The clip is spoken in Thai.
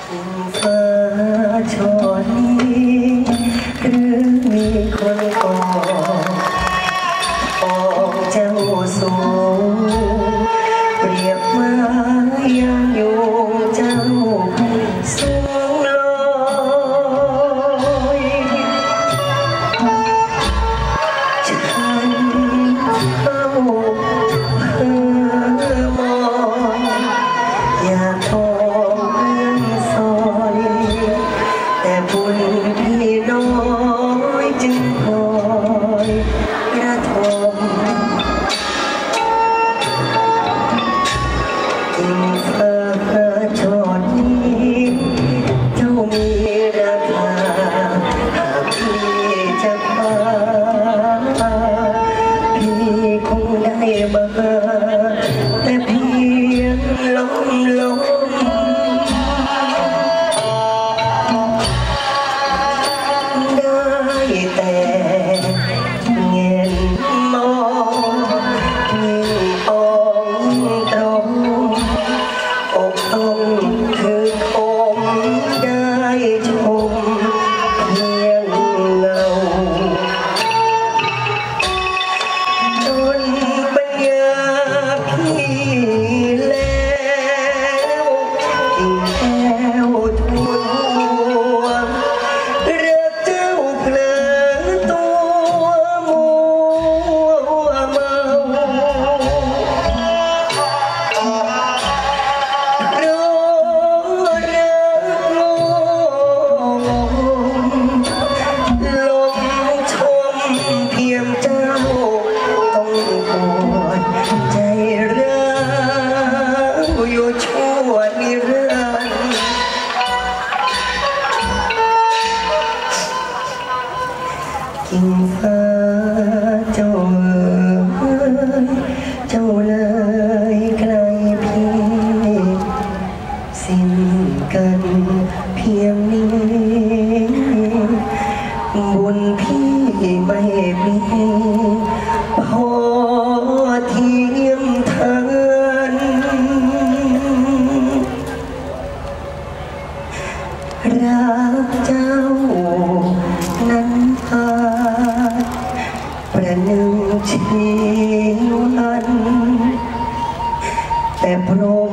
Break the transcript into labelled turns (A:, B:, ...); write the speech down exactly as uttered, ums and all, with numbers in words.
A: ฟ้าชอนี้หรือมีคนก่อออกเจ้าสูงเปรียบมายังอยู่เจ้าสูงลอยฉันเฝ้าเพ้อมองอยากทองเพื่อนซอยแต่บุญพี่น้อยจึงคอยระทมยิ่งฟ้าชอดนี้เจ้ามีราคาหากพี่จะมาพี่คงได้มาแต่เพียงลมลมได้แต่เงียนมองยิ่งอองตรงอกต้องคือคมได้ชมเพียงเงาจนปัญญาพี่แล้วยิ่งแก้วทุนหัวรักเจ้าเพลินตัวมัวเมาเพราะรักงงลงชมเพียงเจ้าต้องปวดใจร้าวอยู่ชั่วนิรันดร์กิ่งฟ้าเจ้าเอ๋ยเจ้าเลยไกลพี่สิ้นกันเพียงนี้บุญพี่ไม่มีพอเทียมทันรักเจ้านั้นพาประหนึ่งชีวันแต่พรหม